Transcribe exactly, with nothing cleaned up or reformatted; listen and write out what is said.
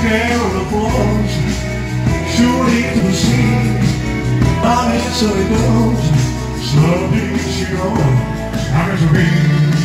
carol flows, surely to the sea. My head so it goes, slowly she goes, I'm meant to be.